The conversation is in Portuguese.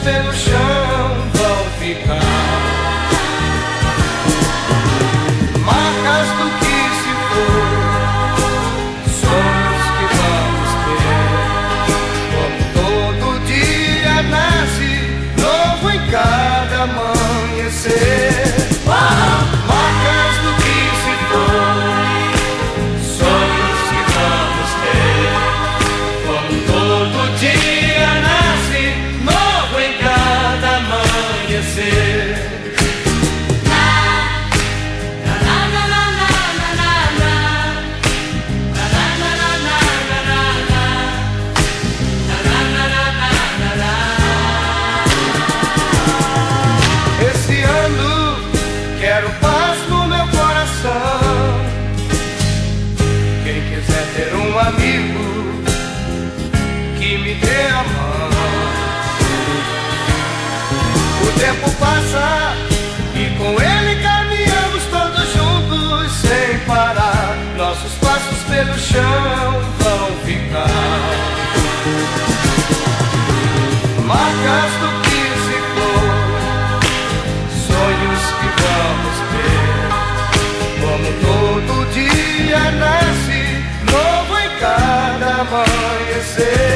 pelo chão vão ficar. Marcas do que se for, sonhos que vamos ter. Como todo dia nasce novo em cada amanhecer. Marcas do que se for, sonhos que vamos ter. Como todo dia nasce novo em cada amanhecer. Esse ano quero paz no meu coração. Quem quiser ter um amigo que me dê a mão. O tempo passa e com ele caminhamos todos juntos sem parar. Nossos passos pelo chão vão ficar. Marcas do que se for, sonhos que vamos ter. Como todo dia nasce novo em cada amanhecer.